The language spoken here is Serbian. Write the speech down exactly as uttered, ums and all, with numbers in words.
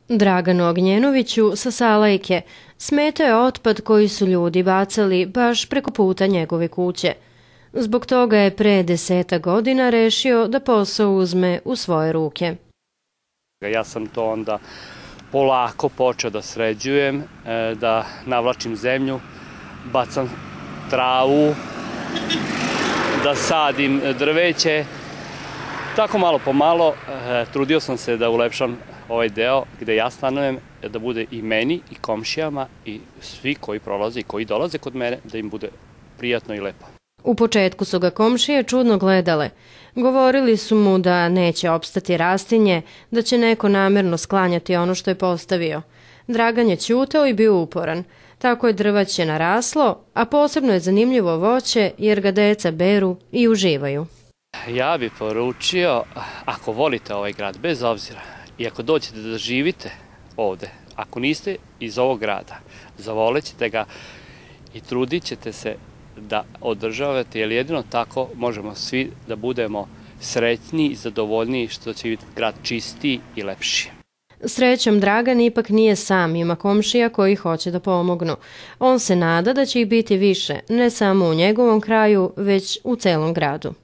Draganu Ognjenoviću sa Salajke smetao je otpad koji su ljudi bacali baš preko puta njegove kuće. Zbog toga je pre deseta godina rešio da posao uzme u svoje ruke. Ja sam to onda polako počeo da sređujem, da navlačim zemlju, bacam travu, da sadim drveće. Tako malo po malo trudio sam se da ulepšam ovaj deo gde ja stanujem, da bude i meni i komšijama i svi koji prolaze i koji dolaze kod mene, da im bude prijatno i lepo. U početku su ga komšije čudno gledale. Govorili su mu da neće opstati rastinje, da će neko namerno sklanjati ono što je postavio. Dragan je ćutao i bio uporan. Tako je drvaće naraslo, a posebno je zanimljivo voće jer ga deca beru i uživaju. Ja bih poručio, ako volite ovaj grad, bez obzira, i ako dođete da živite ovde, ako niste iz ovog grada, zavolit ćete ga i trudit ćete se da održavate, jer jedino tako možemo svi da budemo srećni i zadovoljniji što će biti grad čistiji i lepši. Srećom, Dragan ipak nije sam, ima komšija koji hoće da pomognu. On se nada da će ih biti više, ne samo u njegovom kraju, već u celom gradu.